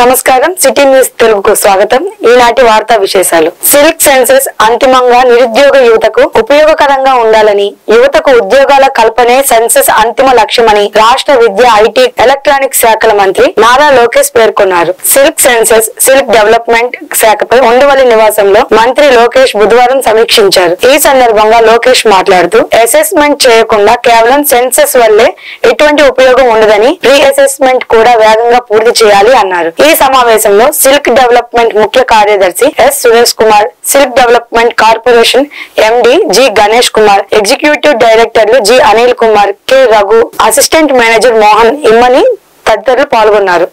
నమస్కారం city news తెలుగుకు స్వాగతం. ఈనాటి వార్తా విశేషాలు. సిల్క్ సెన్సస్ అంతిమంగా నిరుద్యోగ యువతకు ఉపయోగకరంగా ఉండాలని, యువతకు ఉద్యోగాల కల్పనే సెన్సస్ అంతిమ లక్ష్యమని రాష్ట్ర విద్య, ఐటీ, ఎలక్ట్రానిక్స్ శాఖల మంత్రి నారా లోకేష్ పేర్కొన్నారు. సిల్క్ సెన్సస్, సిల్క్ డెవలప్మెంట్ శాఖపై ఉండవల్లి నివాసంలో మంత్రి లోకేష్ బుధవారం సమీక్షించారు. ఈ సందర్భంగా లోకేష్ మాట్లాడుతూ అసెస్మెంట్ చేయకుండా కేవలం సెన్సస్ వల్లే ఎటువంటి ఉపయోగం ఉండదని, ప్రీ అసెస్మెంట్ కూడా వేగంగా పూర్తి చేయాలి అన్నారు. ఈ సమావేశంలో సిల్క్ డెవలప్మెంట్ ముఖ్య కార్యదర్శి S Suresh Kumar, silk development corporation MD G Ganesh Kumar, executive డైరెక్టర్లు G Anil Kumar, K Raghu, assistant manager Mohan Immani తదితరులు పాల్గొన్నారు.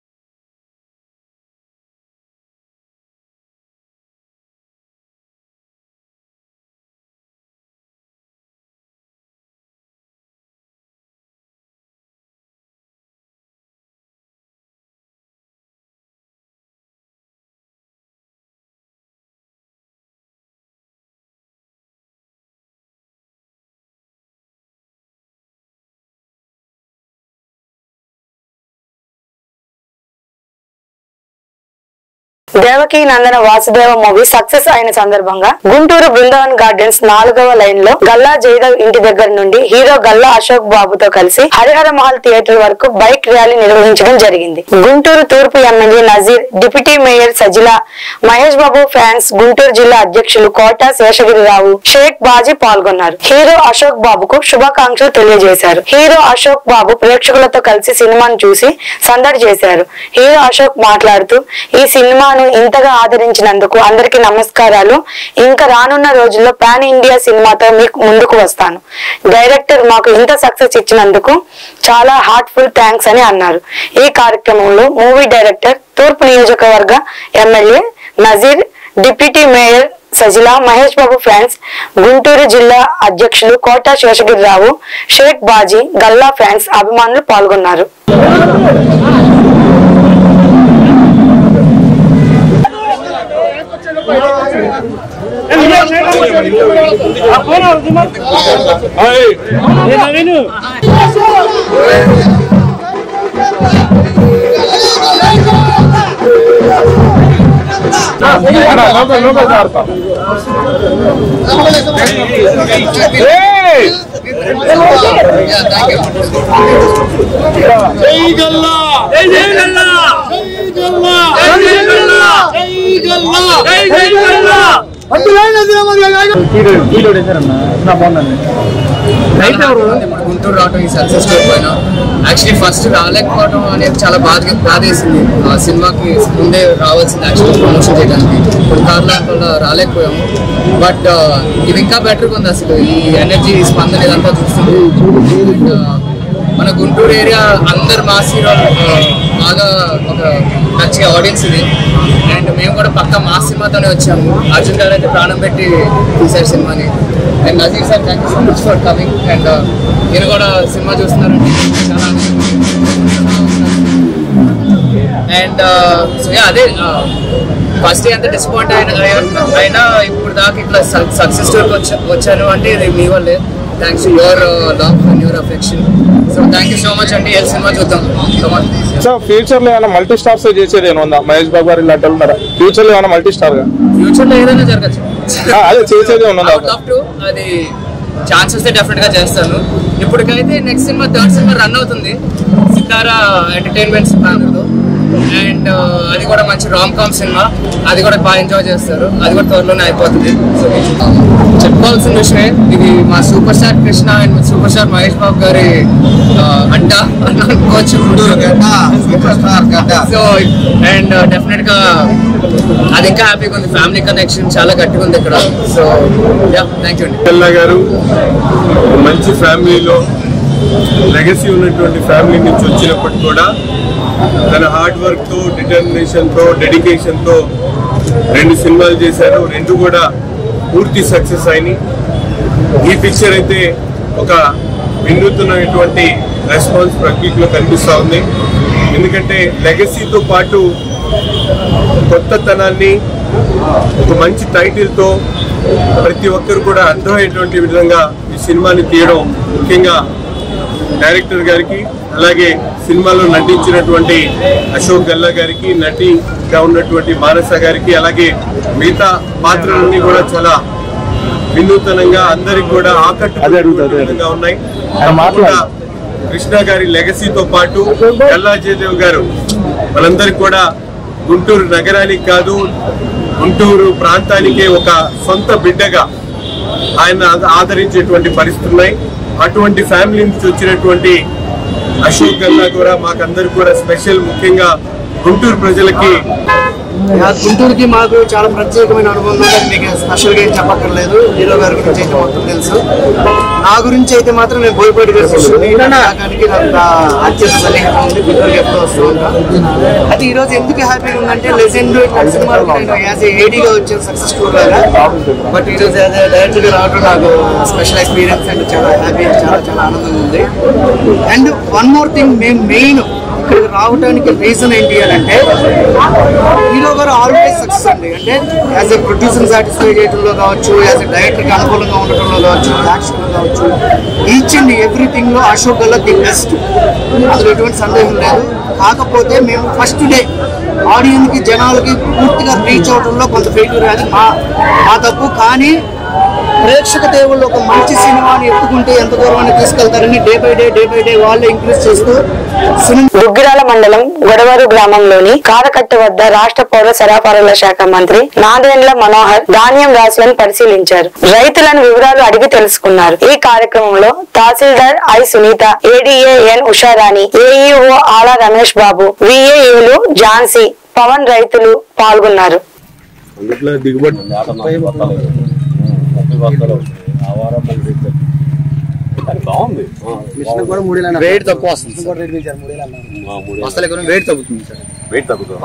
దేవకీ నందన వాసుదేవ మూవీ సక్సెస్ అయిన సందర్భంగా గుంటూరు బృందావన్ గార్డెన్స్ 4వ లైన్ లో గల్లా జయదేవ్ ఇంటి దగ్గర నుండి హీరో గల్లా అశోక్ బాబుతో కలిసి హరిహర మహల్ థియేటర్ వరకు బైక్ ర్యాలీ నిర్వహించడం జరిగింది. గుంటూరు తూర్పు MLA Nazeer, deputy mayor Sajila, Mahesh Babu fans, Guntur జిల్లా అధ్యక్షులు కోట శేషగిరిరావు, షేక్ బాజీ పాల్గొన్నారు. హీరో అశోక్ బాబుకు శుభాకాంక్షలు తెలియజేశారు. హీరో అశోక్ బాబు ప్రేక్షకులతో కలిసి సినిమాను చూసి సందడి చేశారు. హీరో అశోక్ మాట్లాడుతూ, ఈ సినిమాను ఇంతగా ఆదరించినందుకు అందరికీ నమస్కారాలు. ఇంకా రానున్న రోజుల్లో పాన్ ఇండియా సినిమాతో మీకు ముందుకు వస్తాను. డైరెక్టర్ మాకు ఇంత సక్సెస్ ఇచ్చినందుకు చాలా హార్ట్ఫుల్ థ్యాంక్స్ అని అన్నారు. ఈ కార్యక్రమంలో మూవీ డైరెక్టర్, తూర్పు నియోజకవర్గ MLA Nazeer, deputy mayor Sajila, Mahesh Babu fans, Guntur జిల్లా అధ్యక్షులు కోట శేషగిరిరావు, షేక్ బాజీ, గల్లా ఫ్యాన్స్, అభిమానులు పాల్గొన్నారు. గుంటూరు రావడం ఈ సక్సెస్ పోయినా యాక్చువల్లీ ఫస్ట్ రాలేకపోవడం అనేది చాలా బాధేసింది. సినిమాకి ముందే రావాల్సింది యాక్చువల్లీ ప్రమోషన్ చేయడానికి. ఇప్పుడు కార్ల రాలేకపోయాము. బట్ ఇది ఇంకా బెటర్గా ఉంది. అసలు ఈ ఎనర్జీ, స్పందన ఇదంతా చూస్తుంది. మన గుంటూరు ఏరియా అందరు మాస్ హీరోలు బాగా ఒక నచ్చే ఆడియన్స్ ఇది. అండ్ మేము కూడా పక్కా మాస్ సినిమాతోనే వచ్చాము. అర్జున్ గారు అయితే ప్రాణం పెట్టి తీశారు సినిమాని. And Nazeer sir, thank you so much for coming. And నేను కూడా సినిమా చూస్తున్నారంటే చాలా. అండ్ సో అదే ఫస్ట్ ఎంత డిసప్పాయింట్ అయినా ఇప్పుడు దాకా ఇట్లా సక్సెస్ స్టోరీకి వచ్చాను అంటే ఇది మీ వల్లే. Thanks to your love and your affection. So thank you so much అండి. ఏ సినిమా చూద్దాం. సో ఫ్యూచర్ లో ఏమైనా మల్టీ స్టార్స్ చేసేది ఏమన్నా? మహేష్ బాబు గారు ఇలాంటి ఉన్నారా? ఫ్యూచర్ లో ఏమైనా మల్టీ స్టార్ గా? ఫ్యూచర్ లో ఏదైనా జరగచ్చు. అదే చేసేది ఉన్నదా? అది ఛాన్స్ వస్తే డెఫినెట్ గా చేస్తాను. ఇప్పటికైతే నెక్స్ట్ సినిమా, థర్డ్ సినిమా రన్ అవుతుంది సితారా ఎంటర్టైన్మెంట్స్ బ్యానర్లో. అండ్ అది కూడా మంచి రామ్ కామ్ సినిమా. అది కూడా బాగా ఎంజాయ్ చేస్తారు. అది కూడా త్వరలోనే అయిపోతుంది. సో చెప్పుకోవాల్సిన విషయమే, ఇది మా super star Krishna and super star Mahesh Babu గారి అడ్డ అనుకోవచ్చు. సో అండ్ డెఫినెట్ గా అది ఇంకా హ్యాపీగా ఉంది. ఫ్యామిలీ కనెక్షన్ చాలా గట్టిగా ఉంది ఇక్కడ. సో థ్యాంక్ యూ అండి. పిల్ల గారు మంచి ఫ్యామిలీలో లెగసీ ఉన్నటువంటి ఫ్యామిలీ నుంచి వచ్చినప్పటికి కూడా తన హార్డ్ వర్క్తో, డిటర్మినేషన్తో, డెడికేషన్తో 2 సినిమాలు చేశారు. 2 కూడా పూర్తి సక్సెస్ అయినాయి. ఈ పిక్చర్ అయితే ఒక వినూత్నమైనటువంటి రెస్పాన్స్ పబ్లిక్లో కనిపిస్తూ ఉంది. ఎందుకంటే లెగసీతో పాటు కొత్తతనాన్ని, ఒక మంచి టైటిల్తో ప్రతి ఒక్కరు కూడా అర్థమయ్యేటువంటి విధంగా ఈ సినిమాని తీయడం ముఖ్యంగా డైరెక్టర్ గారికి అలాగే సినిమాలో నటించినటువంటి అశోక్ గల్లా గారికి, నటిగా ఉన్నటువంటి మానస గారికి, అలాగే మిగతా పాత్రలన్నీ కూడా చాలా వినూతనంగా అందరికి కూడా ఆకట్టుగా ఉన్నాయి. కృష్ణ గారి లెగసీతో పాటు గల్లా జయదేవ్ గారు వాళ్ళందరికీ కూడా గుంటూరు నగరానికి కాదు, గుంటూరు ప్రాంతానికే ఒక సొంత బిడ్డగా ఆయన ఆదరించేటువంటి పరిస్థితులు ఉన్నాయి. అటువంటి ఫ్యామిలీ నుంచి వచ్చినటువంటి అశోక్ గల్లా కూడా మాకందరికి కూడా స్పెషల్. ముఖ్యంగా గుంటూరు ప్రజలకి, గుంటూరుకి మాకు చాలా ప్రత్యేకమైన అనుభవం ఉందని మీకు స్పెషల్గా ఏం చెప్పక్కర్లేదు. హీరో గారి గురించి అయితే మొత్తం తెలుసు. నా గురించి అయితే మాత్రం నేను బోయపాటి గారి శిష్యుడిని. నాటకానికి నాకు అత్యంత సన్నిహితం ఉంది. గుంటూరుకి ఎప్పుడూ వస్తూ ఉంటాను. అయితే ఈరోజు ఎందుకు హ్యాపీగా ఉందంటే లెజెండ్ ఇట్లాంటి సినిమాలకు నేను యాజ్ ఏ ఏడీగా వచ్చాను సక్సెస్ఫుల్ గా. బట్ ఈరోజు యాజ్ ఏ డైరెక్టర్గా రావడం నాకు స్పెషల్ ఎక్స్పీరియన్స్ అండ్ చాలా హ్యాపీ, చాలా చాలా ఆనందంగా ఉంది. అండ్ వన్ మోర్ థింగ్, మేము మెయిన్ ఇక్కడికి రావడానికి రీజన్ ఏంటి అని అంటే హీరో గారు ఆల్వేస్ సక్సెస్ అండి. అంటే యాజ్ ఎ ప్రొడ్యూసర్ సాటిస్ఫై చేయడంలో కావచ్చు, యాజ్ ఎ డైరెక్టర్కి అనుకూలంగా ఉండటంలో కావచ్చు, యాక్షన్లో కావచ్చు, ఈచ్ అండ్ ఎవ్రీథింగ్ లో అశోక్ గల్లా ది బెస్ట్. అందులో ఎటువంటి సందేహం లేదు. కాకపోతే మేము ఫస్ట్ డే ఆడియన్స్ కి, జనాలకి పూర్తిగా రీచ్ అవడంలో కొంత ఫెయిల్యూర్, అది మా తప్పు. కానీ ప్రేక్షక దేవుళ్ళు ఒక మంచి సినిమాని ఎత్తుకుంటే ఎంత దూరం తీసుకెళ్తారని డే బై డే వాళ్ళే ఇంక్రీజ్ చేస్తూ దుగ్గిరాల మండలం గొడవరు గ్రామంలోని కారకట్ట వద్ద రాష్ట్ర పౌర సరఫరాల శాఖ మంత్రి నాదెండ్ల మనోహర్ ధాన్యం రాశులను పరిశీలించారు. రైతులను వివరాలు అడిగి తెలుసుకున్నారు. ఈ కార్యక్రమంలో తహసీల్దార్ I Sunitha, ADA N Usharani, AEO Ala Ramesh బాబు, విఏఏలు ఝాన్సీ, పవన్ రైతులు పాల్గొన్నారు. వెయిట్ తక్కువ వస్తుంది, వెయిట్ తగ్గుతుంది సార్. వెయిట్ తగ్గుతుంది.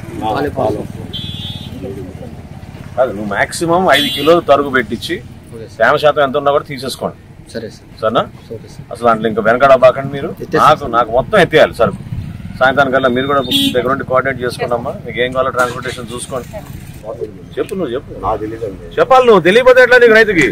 నువ్వు మాక్సిమం 5 కిలోలు తరుగు పెట్టించి తేమ శాతం ఎంత ఉన్నా కూడా తీసేసుకోండి. సరే సార్. సరేనా? అసలు దాంట్లో ఇంకా వెనకడబాకండి మీరు. నాకు మొత్తం ఎత్తేయాలి సరుకు. సాయంత్రానికల్లా మీరు కూడా దగ్గర నుండి కోఆర్డినేట్ చేసుకోండమ్మా. మీకు ఏం కావాలో ట్రాన్స్పోర్టేషన్ చూసుకోండి. చెప్పు, నువ్వు చెప్పు. చెప్పాలి, నువ్వు తెలియపోతే ఎట్లా నీకు రైతుకి?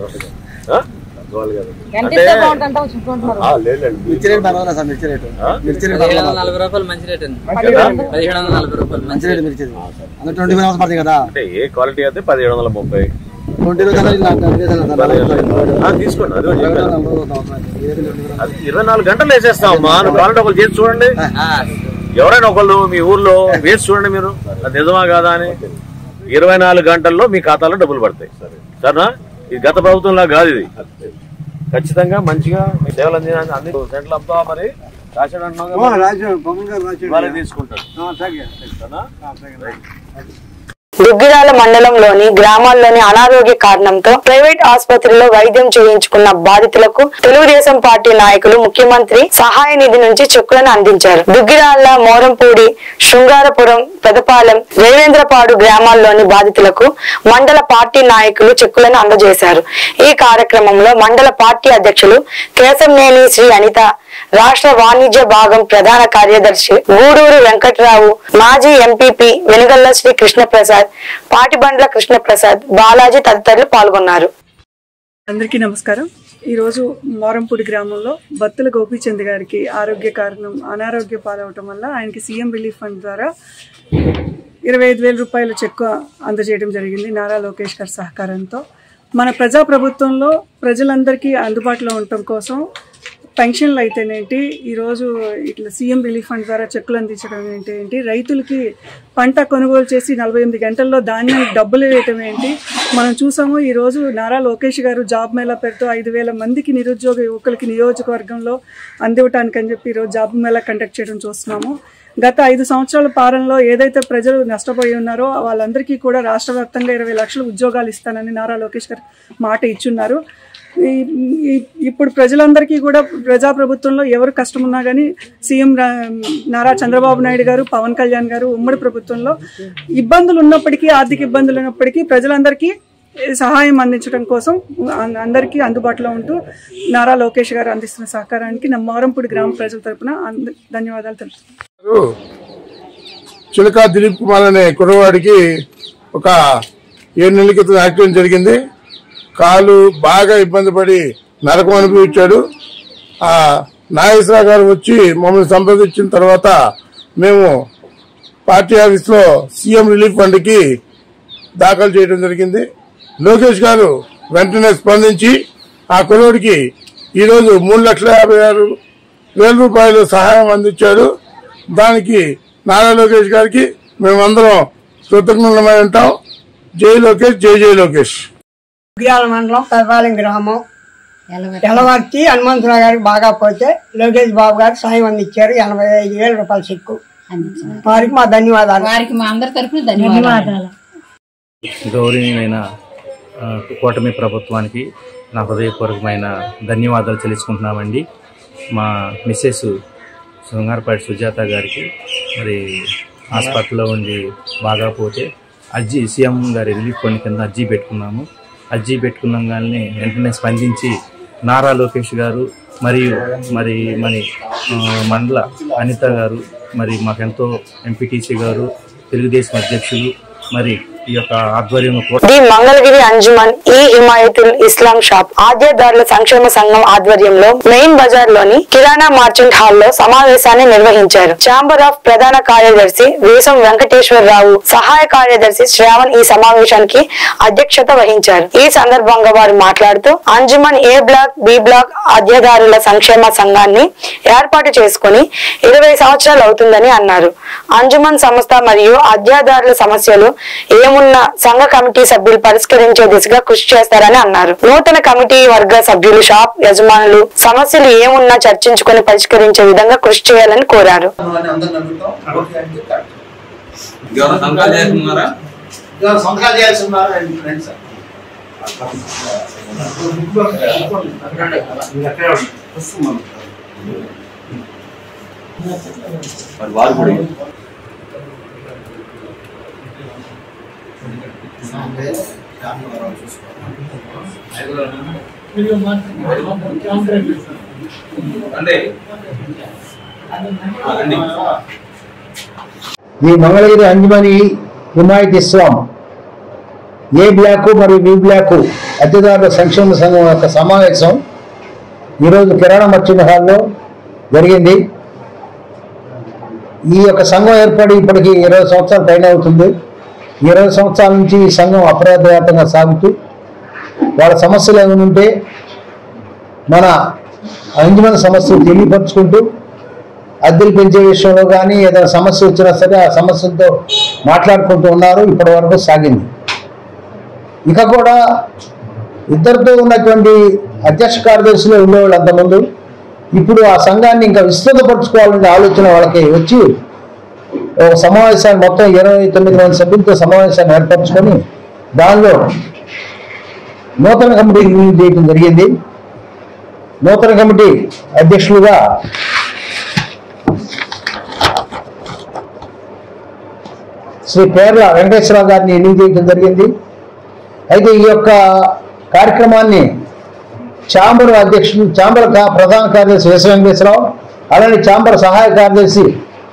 అంటే ఏ క్వాలిటీ అయితే 1730 తీసుకోండి. అది 24 గంటలు వేసేస్తామమ్మా. నువ్వు కావాలంటే ఒకళ్ళు చేసి చూడండి. ఎవరైనా ఒకళ్ళు మీ ఊర్లో వేసి చూడండి మీరు, అది నిజమా కాదా అని. 24 గంటల్లో మీ ఖాతాలో డబ్బులు పడతాయి. సరేనా? ఇది గత ప్రభుత్వంలా కాదు. ఇది ఖచ్చితంగా మంచిగా మీ సేవలు అన్ని సెంట్లు అమ్ముతావా? మరి రాశాడు అంటున్నావు, తీసుకుంటారు. దుగ్గిరాల మండలంలోని గ్రామాల్లోని అనారోగ్య కారణంతో ప్రైవేట్ ఆసుపత్రిలో వైద్యం చేయించుకున్న బాధితులకు తెలుగుదేశం పార్టీ నాయకులు ముఖ్యమంత్రి సహాయ నిధి నుంచి చెక్కులను అందించారు. దుగ్గిరాల, మోరంపూడి, శృంగారపురం, పెదపాలెం, రేవేంద్రపాడు గ్రామాల్లోని బాధితులకు మండల పార్టీ నాయకులు చెక్కులను అందజేశారు. ఈ కార్యక్రమంలో మండల పార్టీ అధ్యక్షులు కేశంనేని శ్రీ అనిత, రాష్ట్ర వాణిజ్య భాగం ప్రధాన కార్యదర్శి గూడూరు వెంకట్రావు, మాజీ ఎంపీపీ వెనుగల్ల శ్రీ కృష్ణప్రసాద్, పాటిబండ్ల కృష్ణప్రసాద్, బాలాజీ తదితరులు పాల్గొన్నారు. అందరికీ నమస్కారం. ఈరోజు మోరంపూడి గ్రామంలో బత్తుల గోపీచంద్ గారికి అనారోగ్య పాలవటం వల్ల ఆయనకి సీఎం రిలీఫ్ ఫండ్ ద్వారా 25,000 రూపాయల చెక్కు అందజేయడం జరిగింది నారా లోకేష్ గారి సహకారంతో. మన ప్రజాప్రభుత్వంలో ప్రజలందరికీ అందుబాటులో ఉండటం కోసం పెన్షన్లు అయితేనేంటి, ఈరోజు ఇట్లా సీఎం రిలీఫ్ ఫండ్ ద్వారా చెక్కులు అందించడం ఏంటి, రైతులకి పంట కొనుగోలు చేసి 48 గంటల్లో ధాన్యానికి డబ్బులు వేయటం ఏంటి మనం చూసాము. ఈరోజు నారా లోకేష్ గారు జాబ్ మేళా పేరుతో 5,000 మందికి నిరుద్యోగ యువకులకి నియోజకవర్గంలో అందివ్వటానికి అని చెప్పి ఈరోజు జాబ్ మేళా కండక్ట్ చేయడం చూస్తున్నాము. గత 5 సంవత్సరాల పాలనలో ఏదైతే ప్రజలు నష్టపోయి ఉన్నారో వాళ్ళందరికీ కూడా రాష్ట్ర వ్యాప్తంగా 20 లక్షల ఉద్యోగాలు ఇస్తానని నారా లోకేష్ గారు మాట ఇచ్చున్నారు. ఇప్పుడు ప్రజలందరికీ కూడా ప్రజాప్రభుత్వంలో ఎవరు కష్టం ఉన్నా కానీ సీఎం నారా చంద్రబాబు నాయుడు గారు, పవన్ కళ్యాణ్ గారు ఉమ్మడి ప్రభుత్వంలో ఇబ్బందులు ఉన్నప్పటికీ, ఆర్థిక ఇబ్బందులు ఉన్నప్పటికీ ప్రజలందరికీ సహాయం అందించడం కోసం అందరికీ అందుబాటులో ఉంటూ నారా లోకేష్ గారు అందిస్తున్న సహకారానికి మోరంపూడి గ్రామ ప్రజల తరపున ధన్యవాదాలు తెలుపుతున్నాను. చిలకా దిలీప్ కుమార్ అనే కుర్రవాడికి ఒక 7 నెలల క్రితం యాక్సిడెంట్ జరిగింది. కాలు బాగా ఇబ్బంది పడి నరకం అనుభవించాడు. నాగేశ్వరరావు గారు వచ్చి మమ్మల్ని సంప్రదించిన తర్వాత మేము పార్టీ ఆఫీస్లో సీఎం రిలీఫ్ ఫండ్ కి దాఖలు చేయడం జరిగింది. లోకేష్ గారు వెంటనే స్పందించి ఆ కుర్రోడికి ఈరోజు 3,56,000 రూపాయలు సహాయం అందించారు. దానికి నారా లోకేష్ గారికి మేమందరం కృతజ్ఞులమై ఉంటాం. జై లోకేష్, జై జై లోకేష్. ఉగ్రాల మండలం పెదపాలెం గ్రామం ఎలవర్తి హనుమంతరావు గారికి బాగా పోతే లోకేష్ బాబు గారు సాయం అందించారు. 85,000 రూపాయల చెక్కు. వారికి మా ధన్యవాదాలు. వారికి మా అందరి తరఫున ధన్యవాదాలు. గౌరవనీయమైన కూటమి ప్రభుత్వానికి నా హృదయపూర్వకమైన ధన్యవాదాలు తెలుసుకుంటున్నామండి. మా మిస్సెస్ శృంగారపాటి సుజాత గారికి మరి హాస్పిటల్లో ఉండి బాగా పోతే సీఎం గారి రిలీఫ్ ఫండ్ కింద అర్జీ పెట్టుకున్నాము. అర్జీ పెట్టుకున్నాం కానీ వెంటనే స్పందించి నారా లోకేష్ గారు మరియు మరి మండల అనిత గారు, మరి మాకెంతో ఎంపీటీసీ గారు, తెలుగుదేశం అధ్యక్షులు, మరి ఈ యొక్క ఆధ్వర్యంలో ది మంగళగిరి అంజుమన్ ఈ హిమాయతుల్ ఇస్లాం షాప్ ఆద్యదారుల సంక్షేమ సంఘం ఆధ్వర్యంలో మెయిన్ బజార్ లోని కిరాణా మార్చెంట్ హాల్లో సమావేశాన్ని నిర్వహించారు. ఛాంబర్ ఆఫ్ ప్రధాన కార్యదర్శి వేసం వెంకటేశ్వరరావు, సహాయ కార్యదర్శి శ్రావణ్ ఈ సమావేశానికి అధ్యక్షత వహించారు. ఈ సందర్భంగా వారు మాట్లాడుతూ Anjuman A block, B block ఆద్యదారుల సంక్షేమ సంఘాన్ని ఏర్పాటు చేసుకుని 20 సంవత్సరాలు అవుతుందని అన్నారు. అంజుమన్ సంస్థ మరియు ఆద్యదారుల సమస్యలు ఏమున్న సంఘ కమిటీ సభ్యులు పరిష్కరించే దిశగా కృషి చేస్తారని అన్నారు. నూతన కమిటీ వర్గ సభ్యులు షాప్ యజమానులు సమస్యలు ఏమున్నా చర్చించుకుని పరిష్కరించే విధంగా కృషి చేయాలని కోరారు. ఈ మంగళగిరి అంజుమని హిమాయత్ ఇస్లాం ఏ బ్లాక్ మరియు బి బ్లాక్ అద్దెదారుల సంక్షేమ సంఘం యొక్క సమావేశం ఈరోజు కిరాణా మర్చెంట్ హాల్లో జరిగింది. ఈ యొక్క సంఘం ఏర్పడి ఇప్పటికి 20 సంవత్సరాల పైన అవుతుంది. 20 సంవత్సరాల నుంచి ఈ సంఘం అపరాధవ్యాప్తంగా సాగుతూ వాళ్ళ సమస్యలు ఏమైనా ఉంటే మన అంజుమన్ సమస్యలు తెలియపరుచుకుంటూ అద్దెలు పెంచే విషయంలో కానీ ఏదైనా సమస్య వచ్చినా సరే ఆ సమస్యలతో మాట్లాడుకుంటూ ఉన్నారు. ఇప్పటి వరకు సాగింది. ఇక కూడా ఇద్దరితో ఉన్నటువంటి అధ్యక్ష కార్యదర్శులు ఉండేవాళ్ళు అంతకుముందు. ఇప్పుడు ఆ సంఘాన్ని ఇంకా విస్తృతపరచుకోవాలనే ఆలోచన వాళ్ళకి వచ్చి ఒక సమావేశాన్ని మొత్తం 29 మంది సభ్యులతో సమావేశాన్ని ఏర్పరచుకొని దానిలో నూతన కమిటీ రిలీజ్ చేయడం జరిగింది. నూతన కమిటీ అధ్యక్షులుగా శ్రీ పేర్ల వెంకటేశ్వరరావు గారిని ఎన్నిక చేయడం జరిగింది. అయితే ఈ యొక్క కార్యక్రమాన్ని ఛాంబర్ అధ్యక్షులు, ఛాంబర్ ప్రధాన కార్యదర్శి వేస వెంకటేశ్వరరావు, అలానే ఛాంబర్ సహాయ కార్యదర్శి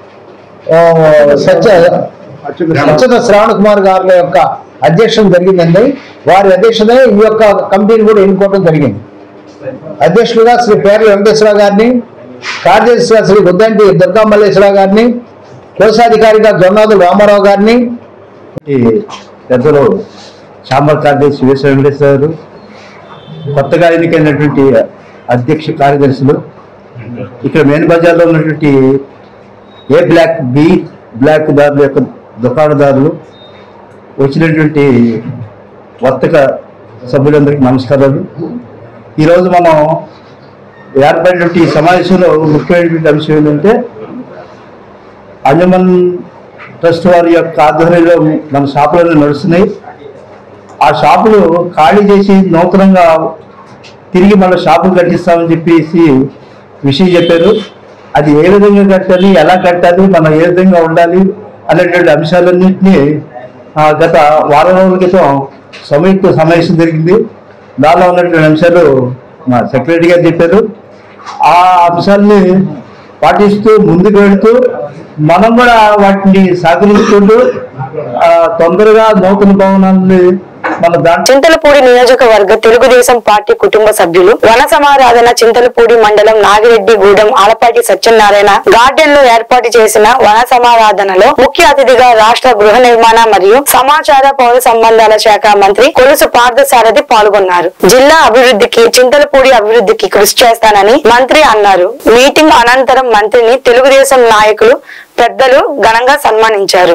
అచ్యుత శ్రావణ్ కుమార్ గారి యొక్క అధ్యక్షత జరిగిందండి. వారి అధ్యక్షతనే ఈ యొక్క కమిటీని కూడా ఎన్నుకోవడం జరిగింది. అధ్యక్షులుగా శ్రీ పేర్ల వెంకటేశ్వరరావు గారిని, కార్యదర్శిగా శ్రీ గుద్దంటి దుర్గా మల్లేశ్వరరావు గారిని, కోశాధికారిగా జొన్నాదులు రామారావు గారిని, పెద్దలు ఛాంబర్ కార్యదర్శి వేస వెంకటేశ్వర గారు, కొత్తగా ఎన్నికైనటువంటి అధ్యక్ష కార్యదర్శులు, ఇక్కడ మెయిన్ బజార్లో ఉన్నటువంటి ఏ బ్లాక్, బి బ్లాక్ దారుల యొక్క దుకాణదారులు, వచ్చినటువంటి వర్తక సభ్యులందరికీ నమస్కారాలు. ఈరోజు మనం ఏర్పడినటువంటి ఈ సమావేశంలో ముఖ్యమైనటువంటి అంశం ఏంటంటే అంజుమన్ ట్రస్ట్ వారి యొక్క ఆధ్వర్యంలో మన షాపులన్నీ నడుస్తున్నాయి. ఆ షాపులు ఖాళీ చేసి నూతనంగా తిరిగి మన షాపులు కట్టిస్తామని చెప్పేసి విషయం చెప్పారు. అది ఏ విధంగా కట్టాలి, ఎలా కట్టాలి, మనం ఏ విధంగా ఉండాలి అనేటువంటి అంశాలన్నింటినీ గత వారం రోజుల క్రితం సంయుక్త సమావేశం జరిగింది. దానిలో ఉన్నటువంటి అంశాలు మా సెక్రటరీ గారు చెప్పారు. ఆ అంశాలని పాటిస్తూ ముందుకు వెళుతూ మనం కూడా వాటిని సహకరించుకుంటూ తొందరగా నూతన భవనాన్ని చింతలపూడి నియోజకవర్గ తెలుగుదేశం పార్టీ కుటుంబ సభ్యులు వన సమారాధన చింతలపూడి మండలం నాగిరెడ్డి గూడెం ఆలపాటి సత్యనారాయణ గార్డెన్ లో ఏర్పాటు చేసిన వన సమారాధనలో ముఖ్య అతిథిగా రాష్ట్ర గృహ నిర్మాణ మరియు సమాచార పౌర సంబంధాల శాఖ మంత్రి కొలుసు పార్థసారథి పాల్గొన్నారు. జిల్లా అభివృద్ధికి చింతలపూడి అభివృద్ధికి కృషి చేస్తానని మంత్రి అన్నారు. మీటింగ్ అనంతరం మంత్రిని తెలుగుదేశం నాయకులు పెద్దలు ఘనంగా సన్మానించారు.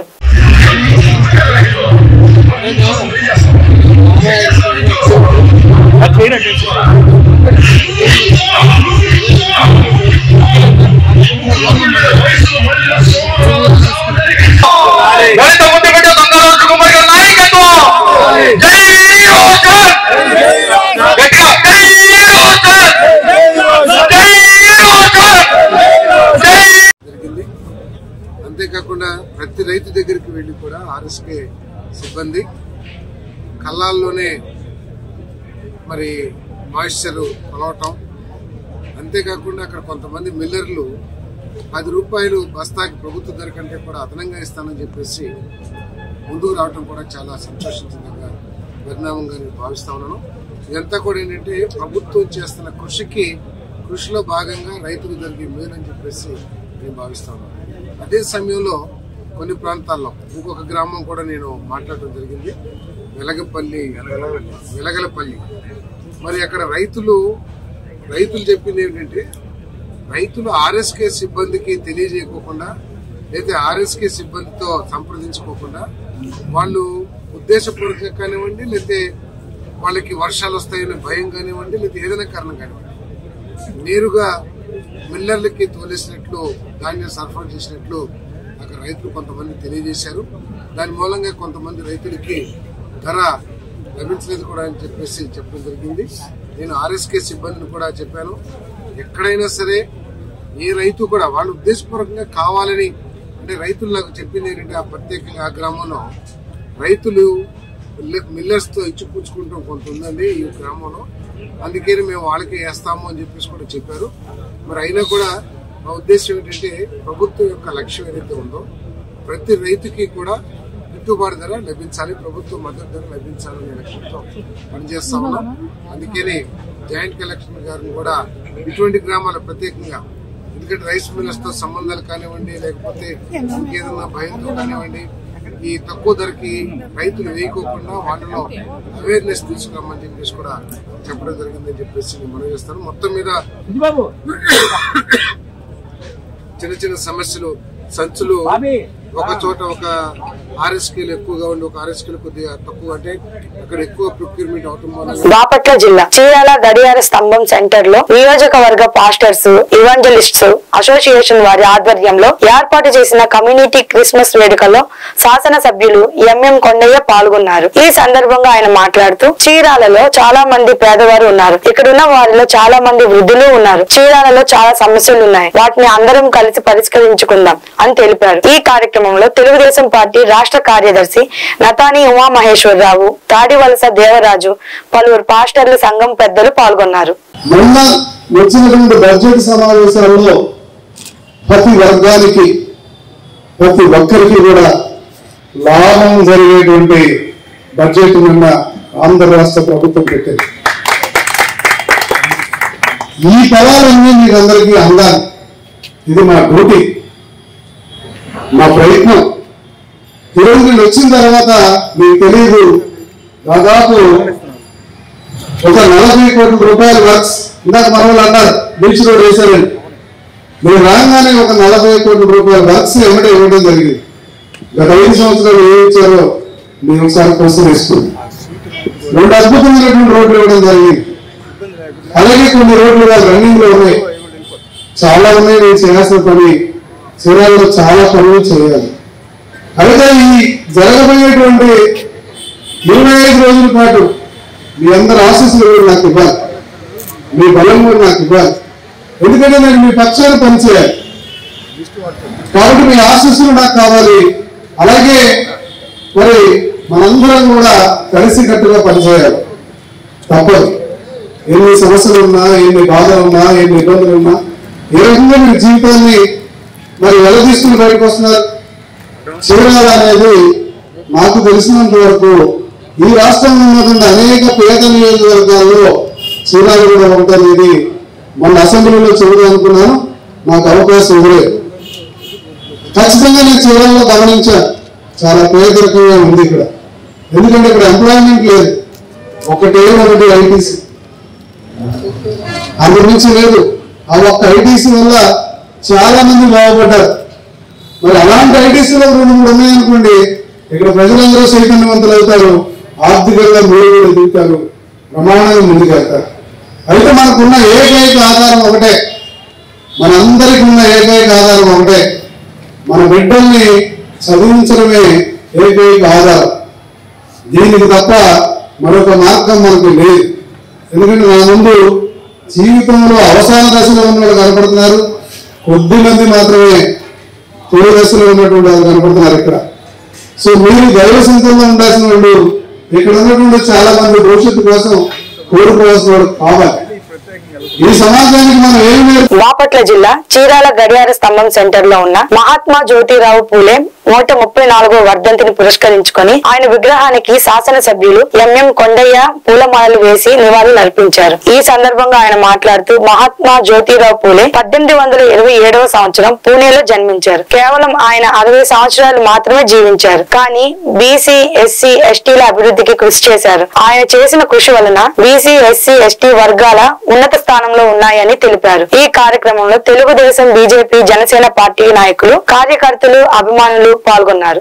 అంతేకాకుండా ప్రతి రైతు దగ్గరికి వెళ్లి కూడా ఆర్ఎస్కే సిబ్బంది కళ్ళాల్లోనే మరి మాయిశ్చర్ కొలవటం, అంతేకాకుండా అక్కడ కొంతమంది మిల్లర్లు 10 రూపాయలు బస్తాకి ప్రభుత్వ ధర కంటే కూడా అదనంగా ఇస్తానని చెప్పేసి ముందుకు రావటం కూడా చాలా సంతోషించదగ్గ పరిణామంగా నేను భావిస్తా ఉన్నాను. ఇదంతా కూడా ఏంటంటే ప్రభుత్వం చేస్తున్న కృషిలో భాగంగా రైతులు జరిగే మేలని చెప్పేసి నేను భావిస్తా ఉన్నాను. అదే సమయంలో కొన్ని ప్రాంతాల్లో ఇంకొక గ్రామం కూడా నేను మాట్లాడటం జరిగింది, వెలగలపల్లి. మరి అక్కడ రైతులు చెప్పింది ఏంటంటే రైతులు ఆర్ఎస్కే సిబ్బందికి తెలియజేయకోకుండా లేదా ఆర్ఎస్కే సిబ్బందితో సంప్రదించుకోకుండా వాళ్ళు ఉద్దేశపూర్వకంగా కానివ్వండి, లేకపోతే వాళ్ళకి వర్షాలు వస్తాయనే భయం కానివ్వండి, లేదా ఏదైనా కారణం కానివ్వండి నేరుగా మిల్లర్లకి తోలేసినట్లు ధాన్యం సరఫరా చేసినట్లు అక్కడ రైతులు కొంతమంది తెలియజేశారు. దాని మూలంగా కొంతమంది రైతులకి ధర లభించలేదు కూడా అని చెప్పేసి చెప్పడం జరిగింది. నేను ఆర్ఎస్కే సిబ్బందిని కూడా చెప్పాను, ఎక్కడైనా సరే ఏ రైతు కూడా వాళ్ళు ఉద్దేశపూర్వకంగా కావాలని అంటే రైతులు నాకు చెప్పింది ఏంటంటే ఆ ప్రత్యేకంగా ఆ గ్రామంలో రైతులు మిల్లర్స్ తో ఇచ్చిపుచ్చుకుంటాం కొంత ఉందండి ఈ గ్రామంలో, అందుకని మేము వాళ్ళకే వేస్తాము అని చెప్పేసి కూడా చెప్పారు. మరి అయినా కూడా మా ఉద్దేశం ఏంటంటే ప్రభుత్వం యొక్క లక్ష్యం ఏదైతే ఉందో ప్రతి రైతుకి కూడా గిట్టుబాటు ధర లభించాలి, ప్రభుత్వ మద్దతు ధర లభించాలనే లక్ష్యంతో పనిచేస్తా ఉన్నాం. అందుకని జాయింట్ కలెక్టర్ గారిని కూడా ఇటువంటి గ్రామాల ప్రత్యేకంగా, ఎందుకంటే రైస్ మిల్లర్స్ తో సంబంధాలు కానివ్వండి, లేకపోతే ఇంకేదన్నా భయంతో కానివ్వండి, ఈ తక్కువ ధరకి రైతులు వేయకోకుండా వాళ్ళలో అవేర్నెస్ తీసుకురామని చెప్పేసి కూడా చెప్పడం జరిగిందని చెప్పేసి నేను మనం చేస్తాను. మొత్తం మీద చిన్న సమస్యలు సంచులు ఒక చోట ఒక ఆర్ఎస్కేలు ఎక్కువగా ఉండి ఒక ఆర్ఎస్కేలు కొద్దిగా తక్కువ అంటే అక్కడ ఎక్కువ ప్రొక్యూర్మెంట్ అవటం వల్ల బాపట్ల జిల్లా చీరాల గడియార స్తంభం సెంటర్ లో నియోజకవర్గ పాస్టర్స్ ఇవాంజలిస్ట్స్ అసోసియేషన్ వారి ఆధ్వర్యంలో ఏర్పాటు చేసిన కమ్యూనిటీ క్రిస్మస్ వేడుకల్లో శాసన సభ్యులు ఎంఎం కొండయ్య పాల్గొన్నారు. ఈ సందర్భంగా ఆయన మాట్లాడుతూ చీరాలలో చాలా మంది పేదవారు ఉన్నారు, ఇక్కడున్న వారిలో చాలా మంది వృద్ధులు ఉన్నారు, చీరాలలో చాలా సమస్యలు ఉన్నాయి, వాటిని అందరం కలిసి పరిష్కరించుకుందాం అని తెలిపారు. ఈ కార్యక్రమంలో తెలుగుదేశం పార్టీ రాష్ట్ర కార్యదర్శి నతాని ఉమామహేశ్వరరావు, తాడివలస దేవరాజు, పలువురు పాస్టర్ల సంఘం పెద్దలు పాల్గొన్నారు. మొన్న వచ్చినటువంటి బడ్జెట్ సమావేశాల్లో ప్రతి వర్గానికి ప్రతి ఒక్కరికి కూడా లాభం జరిగేటువంటి బడ్జెట్ నిన్న ఆంధ్ర రాష్ట్ర ప్రభుత్వం పెట్టింది. ఈ ఫలాలన్నీ మీరందరికీ అందాలి, ఇది మా డ్యూటీ, మా ప్రయత్నం. ఈరోజు నేను వచ్చిన తర్వాత మీకు తెలియదు, దాదాపు ఒక 40 కోట్ల రూపాయల వర్క్స్ ఇందాక మన వాళ్ళు అన్నారు బీచ్ రోడ్ వేశారని, మీరు రాగానే ఒక 40 కోట్ల రూపాయల వర్క్స్ ఎమ్మడే ఇవ్వడం జరిగింది. గత 5 సంవత్సరాలు ఏమి ఇచ్చారో మీరు ఒకసారి క్వశ్చన్ వేసుకోండి. 2 అద్భుతమైనటువంటి రోడ్లు ఇవ్వడం జరిగింది. అలాగే కొన్ని రోడ్లు రన్నింగ్ లో ఉన్నాయి, చాలా ఉన్నాయి. నేను చేయాల్సిన పని చీరాలలో చాలా పనులు చేయాలి. అయితే ఈ జరగబోయేటువంటి 25 రోజుల పాటు మీ అందరి ఆశీస్సులు కూడా నాకు ఇవ్వాలి, మీ బలం కూడా నాకు ఇవ్వాలి. ఎందుకంటే నేను మీ పక్షాన్ని పనిచేయాలి కాబట్టి మీ ఆశీస్సులు నాకు కావాలి. అలాగే మరి మనందరం కూడా కలిసికట్టుగా పనిచేయాలి. తప్పదు, ఎన్ని సమస్యలు ఉన్నా, ఎన్ని బాధలు ఉన్నా, ఎన్ని ఇబ్బందులు ఉన్నా, ఏ రకంగా మీరు జీవితాన్ని మరి ఎలా తీసుకుని బయటకు వస్తున్నారు. చీరాల అనేది నాకు తెలిసినంత వరకు ఈ రాష్ట్రంలో ఉన్నటువంటి అనేక పేద నియోజకవర్గాల్లో చీరాలు కూడా ఉంటుంది. మొన్న అసెంబ్లీలో చెబుదాం అనుకున్నాను, నాకు అవకాశం ఇవ్వలేదు. ఖచ్చితంగా నేను చీరాల్లో గమనించాను, చాలా పేదరికంగా ఉంది ఇక్కడ. ఎందుకంటే ఇక్కడ ఎంప్లాయ్మెంట్ లేదు, ఒకటి ఐటీసీ, అందు నుంచి లేదు. ఆ ఒక్క ఐటీసీ వల్ల చాలా మంది బాగుపడ్డారు. మరి అలాంటి ఐటీసీలో 2-3 ఉన్నాయనుకోండి, ఇక్కడ ప్రజలందరూ చైతన్యవంతులు అవుతారు, ఆర్థికంగా మీరు కూడా ఎదుగుతారు, ప్రమాణంగా ముందుకెళ్తారు. అయితే మనకున్న ఏకైక ఆధారం ఒకటే, మనందరికీ ఉన్న ఏకైక ఆధారం ఒకటే, మన బిడ్డల్ని చదివించడమే ఏకైక ఆధారం. దీనికి తప్ప మరొక మార్గం మనకు లేదు. ఎందుకంటే నా ముందు జీవితంలో అవసాన దశలో ఉన్న వాళ్ళు కనపడుతున్నారు, కొద్ది మంది మాత్రమే తొలి దశలో ఉన్నటువంటి వాళ్ళు కనపడుతున్నారు ఇక్కడ. సో మీరు దైవ చింతనలో ఉండాల్సిన వాళ్ళు ఇక్కడ ఉన్నటువంటి చాలా మంది భవిష్యత్తు కోసం కోరుకోవాల్సిన వాళ్ళు కావాలి. ఈ సమాజానికి మనం ఏమి బాపట్ల జిల్లా చీరాల గడియార స్తంభం సెంటర్ లో ఉన్న మహాత్మా జ్యోతిరావు పూలే 134వ వర్ధంతిని పురస్కరించుకొని ఆయన విగ్రహానికి శాసనసభ్యులు ఎంఎం కొండయ్య పూలమాలలు వేసి నివాళులు అర్పించారు. ఈ సందర్భంగా ఆయన మాట్లాడుతూ మహాత్మా జ్యోతిరావు పూలే 1827వ సంవత్సరం పూణేలో జన్మించారు. కేవలం ఆయన 60 సంవత్సరాలు మాత్రమే జీవించారు. కానీ బీసీ, ఎస్సీ, ఎస్టీల అభివృద్ధికి కృషి చేశారు. ఆయన చేసిన కృషి వలన బీసీ, ఎస్సీ, ఎస్టీ వర్గాల ఉన్నత స్థానంలో ఉన్నాయని తెలిపారు. ఈ కార్యక్రమంలో తెలుగుదేశం, బీజేపీ, జనసేన పార్టీ నాయకులు, కార్యకర్తలు, అభిమానులు పాల్గొన్నారు.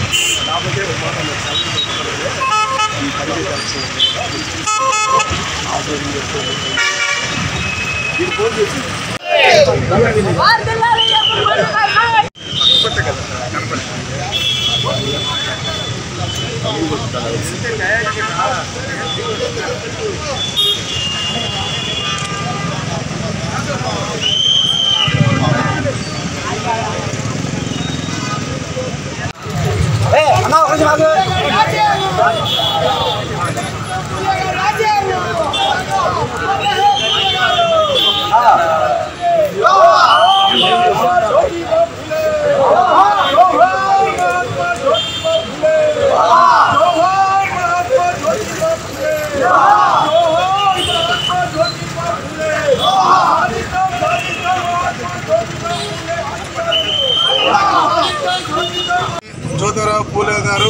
జ్యోతిరావు పూలే గారు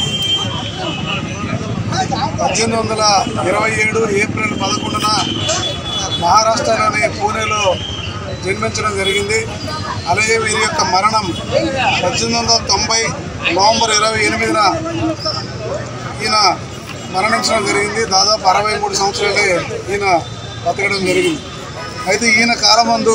1827 ఏప్రిల్ 11న మహారాష్ట్రలోని పూణేలో జన్మించడం జరిగింది. అలాగే వీరి యొక్క మరణం 1890 నవంబర్ 28న ఈయన మరణించడం జరిగింది. దాదాపు 63 సంవత్సరాలే ఈయన బతకడం జరిగింది. అయితే ఈయన కాలమందు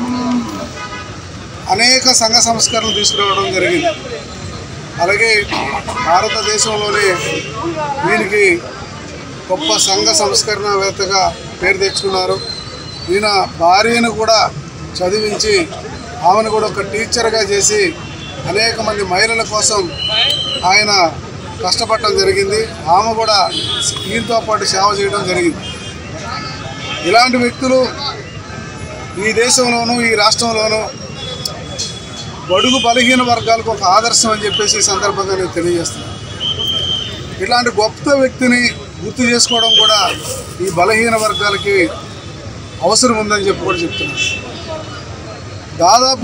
అనేక సంఘ సంస్కరణలు తీసుకురావడం జరిగింది. అలాగే భారతదేశంలోనే వీరికి గొప్ప సంఘ సంస్కరణవేత్తగా పేరు తెచ్చుకున్నారు. ఈయన భార్యను కూడా చదివించి ఆమెను కూడా ఒక టీచర్గా చేసి అనేక మంది మహిళల కోసం ఆయన కష్టపడటం జరిగింది. ఆమె కూడా ఈయనతో పాటు సేవ చేయడం జరిగింది. ఇలాంటి వ్యక్తులు ఈ దేశంలోనూ ఈ రాష్ట్రంలోనూ బడుగు బలహీన వర్గాలకు ఒక ఆదర్శం అని చెప్పేసి ఈ సందర్భంగా నేను తెలియజేస్తున్నాను. ఇట్లాంటి గొప్ప వ్యక్తిని గుర్తు చేసుకోవడం కూడా ఈ బలహీన వర్గాలకి అవసరం ఉందని చెప్పి కూడా చెప్తున్నాను. దాదాపు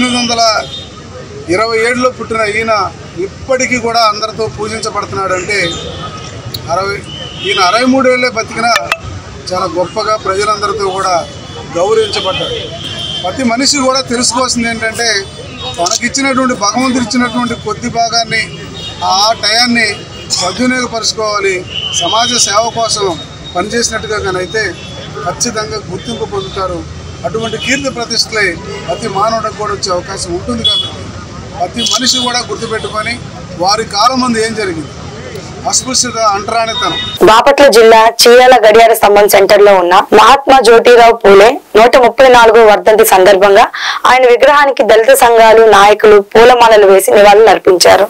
1827లో పుట్టిన ఈయన ఇప్పటికీ కూడా అందరితో పూజించబడుతున్నాడంటే ఈయన 63 ఏళ్ళే బతికినా చాలా గొప్పగా ప్రజలందరితో కూడా గౌరవించబడ్డాడు. ప్రతి మనిషి కూడా తెలుసుకోవాల్సింది ఏంటంటే తనకిచ్చినటువంటి భగవంతుడు ఇచ్చినటువంటి కొద్ది భాగాన్ని ఆ టయాన్ని సద్వినియోగపరుచుకోవాలి. సమాజ సేవ కోసం పనిచేసినట్టుగా కానైతే ఖచ్చితంగా గుర్తింపు పొందుతారు. అటువంటి కీర్తి ప్రతిష్టలే ప్రతి మానవుడికి కూడా వచ్చే అవకాశం ఉంటుంది. కాబట్టి ప్రతి మనిషి కూడా గుర్తుపెట్టుకొని వారి కాలం ముందు ఏం జరిగింది, అస్పృశ్యత, అంటరానితనం. బాపట్ల జిల్లా చీరాల గడియార స్తంభం సెంటర్ లో ఉన్న మహాత్మా జ్యోతిరావు పూలే 134వ వర్ధంతి సందర్భంగా ఆయన విగ్రహానికి దళిత సంఘాలు, నాయకులు పూలమాలలు వేసి నివాళులు అర్పించారు.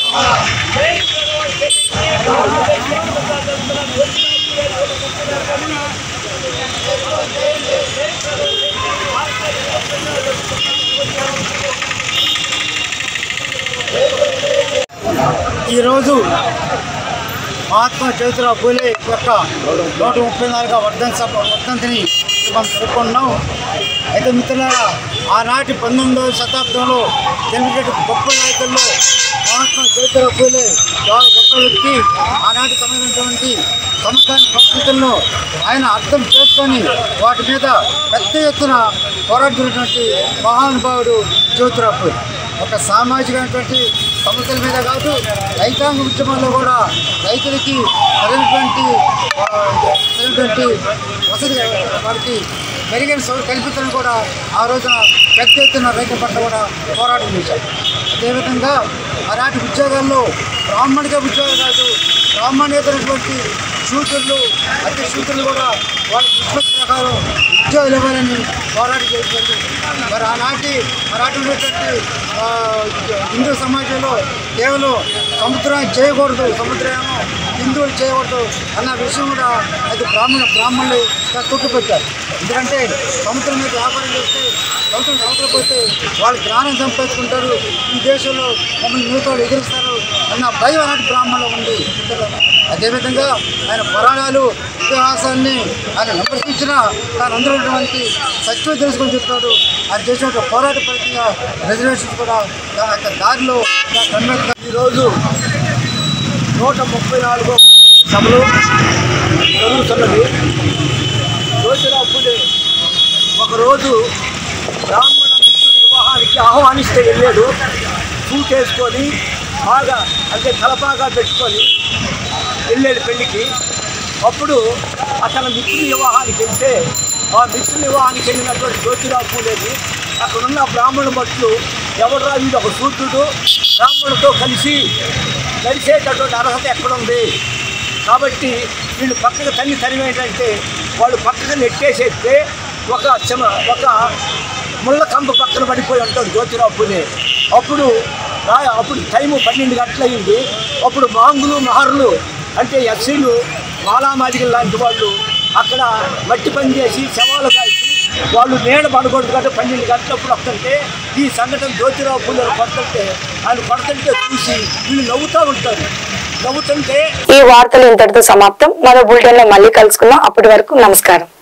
ఈరోజు మహాత్మా జ్యోతిరావు పూలే యొక్క 134వ వర్ధంతిని మనం జరుపుకుంటున్నాం. అయితే మిత్రులారా, ఆనాటి 19వ శతాబ్దంలో తెలిపేట గొప్ప నాయకుల్లో మహాత్మా జ్యోతిరావు పూలే చాలా గొప్ప వ్యక్తి. ఆనాటి సంబంధించినటువంటి సమకాలీన పరిస్థితుల్లో ఆయన అర్థం చేసుకొని వాటి మీద పెద్ద ఎత్తున పోరాడుతున్నటువంటి మహానుభావుడు జ్యోతిరావు పూలే. ఒక సామాజికమైనటువంటి సమస్యల మీద కాదు, రైతాంగ ఉద్యమంలో కూడా రైతులకి సరైనటువంటి వసతి వారికి మెరుగైన కల్పించడం కూడా ఆ రోజున పెద్ద ఎత్తున రైతుల పట్ల కూడా పోరాటం చేశారు. అదేవిధంగా ఆనాటి ఉద్యోగాల్లో బ్రాహ్మణిక ఉద్యోగాలు కాదు, బ్రాహ్మణేతరటువంటి శూద్రులు అతి శూద్రులు కూడా వాళ్ళ నిష్పత్తి ప్రకారం ఉద్యోగాలు ఇవ్వాలని పోరాటం చేశారు. మరి ఆనాటి ఉన్నటువంటి హిందూ సమాజంలో కేవలం సముద్రాన్ని చేయకూడదు, సముద్రాన్ని హిందువులు చేయకూడదు అన్న విషయం కూడా అది బ్రాహ్మణులు తొక్కిపెట్టారు. ఎందుకంటే సముద్రం మీద వ్యాపారం చేస్తే సముద్రం అవతలపోతే వాళ్ళు జ్ఞానం సంపాదించుకుంటారు, ఈ దేశంలో మమ్మల్ని మిగతాలు ఎదిరిస్తారు అన్న భయం అలాంటి బ్రాహ్మణులు ఉంది. అదేవిధంగా ఆయన పురాణాలు ఇతిహాసాన్ని ఆయన విమర్శించిన తాను అందులోటువంటి సత్యం తెలుసుకొని చెప్తాడు. ఆయన చేసిన పోరాట ఫలితంగా రిజర్వేషన్ కూడా దాని యొక్క దారిలో ఈరోజు 134వ సభలో జరుగుతున్నది. జ్యోతిరావు పూలే ఒకరోజు బ్రాహ్మణ మిత్రుడి వివాహానికి ఆహ్వానిస్తే వెళ్ళాడు. సూట్ వేసుకొని బాగా అంటే తలపాగా పెట్టుకొని వెళ్ళాడు పెళ్లికి. అప్పుడు అతను మిత్రుడి వివాహానికి వెళ్తే ఆ మిత్రుడి వివాహానికి వెళ్ళినటువంటి జ్యోతిరావు పూలేని అక్కడున్న బ్రాహ్మణ భక్తులు ఎవడరా వీడు ఒక సూర్యుడు బ్రాహ్మణులతో కలిసి నడిచేటటువంటి అర్హత ఎక్కడుంది, కాబట్టి వీళ్ళు పక్కకు తరిమేంటంటే వాళ్ళు పక్కకు నెట్టేసేస్తే ఒక ముళ్ళ కంప పక్కన పడిపోయి ఉంటాడు జ్యోతిరావు పూలే. అప్పుడు టైము 12 గంటలయ్యింది. అప్పుడు మాంగులు మహర్లు అంటే ఎస్సీలు మాలామాదిగలు లాంటి వాళ్ళు అక్కడ మట్టి పని చేసి శవాలు కాల్చి వాళ్ళు నీడ పడకూడదు కదా 12 గంటలప్పుడు వస్తుంటే ఈ సంఘటన జ్యోతిరావు పూలే పడుతుంటే ఆయన పడుతుంటే చూసి వీళ్ళు నవ్వుతూ ఉంటారు. నవ్వుతుంటే ఈ వార్తలు ఇంతటితో సమాప్తం. మరో బులెటిన్ లో మళ్ళీ కలుసుకుందాం. అప్పటి వరకు నమస్కారం.